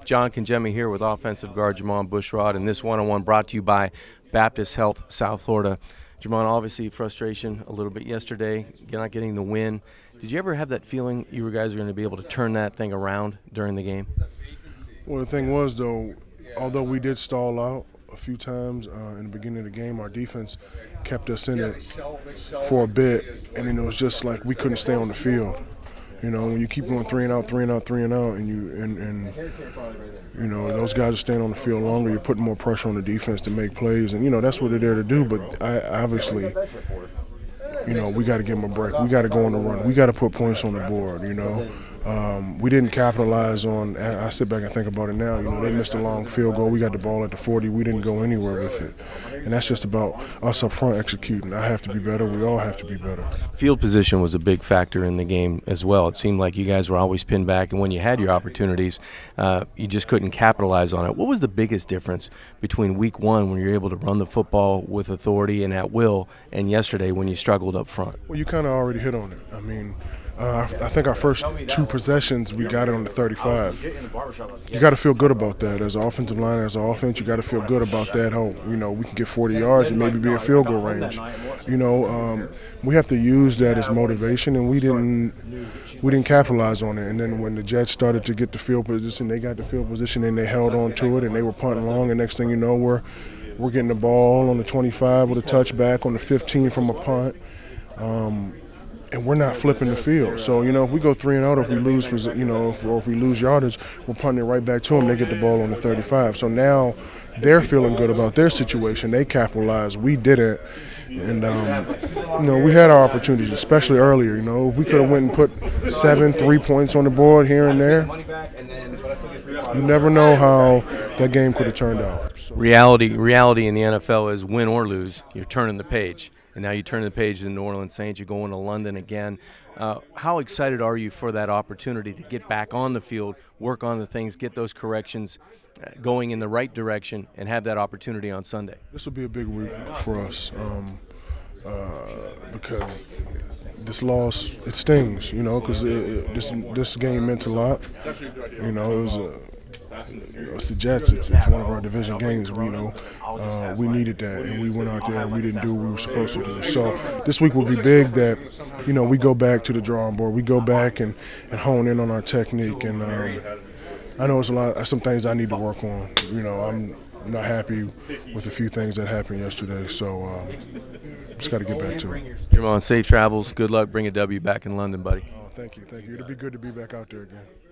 John Congemi here with offensive guard Jermon Bushrod, and this one-on-one brought to you by Baptist Health South Florida. Jermon, obviously frustration a little bit yesterday, not getting the win. Did you ever have that feeling you guys were going to be able to turn that thing around during the game? Well, the thing was, though, although we did stall out a few times in the beginning of the game, our defense kept us in it for a bit, and then it was just like we couldn't stay on the field. You know, when you keep going 3 and out, 3 and out, 3 and out, and you know those guys are staying on the field longer, you're putting more pressure on the defense to make plays, and you know that's what they're there to do. But obviously, you know, we got to give them a break. We got to go on the run. We got to put points on the board. You know, we didn't capitalize on. I sit back and think about it now. You know, they missed a long field goal. We got the ball at the 40. We didn't go anywhere with it, and that's just about us up front executing. I have to be better. We all have to be better. Field position was a big factor in the game as well. It seemed like you guys were always pinned back, and when you had your opportunities, you just couldn't capitalize on it. What was the biggest difference between week one, when you were able to run the football with authority and at will, and yesterday when you struggled up front? Well, you kind of already hit on it. I mean, I think our first 2 possessions, we got it on the 35. You got to feel good about that. As an offensive line, as an offense, you got to feel good about that. Oh, you know, we can get 40 yards and maybe be a field goal range. You know, we have to use that as motivation, and we didn't capitalize on it. And then when the Jets started to get the field position, they got the field position and they held on to it, and they were punting long. And next thing you know, we're getting the ball on the 25 with a touchback, on the 15 from a punt. And we're not flipping the field. So, you know, if we go 3 and out, if we lose, you know, or if we lose yardage, we're punting it right back to them. They get the ball on the 35. So now they're feeling good about their situation. They capitalized. We didn't. And, you know, we had our opportunities, especially earlier. You know, we could have went and put 7 3-points on the board here and there. You never know how that game could have turned out. So. Reality in the NFL is win or lose, you're turning the page. And now you turn the page to the New Orleans Saints. You're going to London again. How excited are you for that opportunity to get back on the field, work on the things, get those corrections going in the right direction, and have that opportunity on Sunday? This will be a big week for us because this loss, it stings, you know, because this game meant a lot. You know, it was it's the Jets. It's one of our division games. We know we needed that, and we went out there and we didn't do what we were supposed to do. So this week will be big. That, you know, we go back to the drawing board. We go back and hone in on our technique. And I know it's some things I need to work on. You know, I'm not happy with a few things that happened yesterday. So just got to get back to it. Jermon, safe travels. Good luck. Bring a W back in London, buddy. Oh, thank you. It'll be good to be back out there again.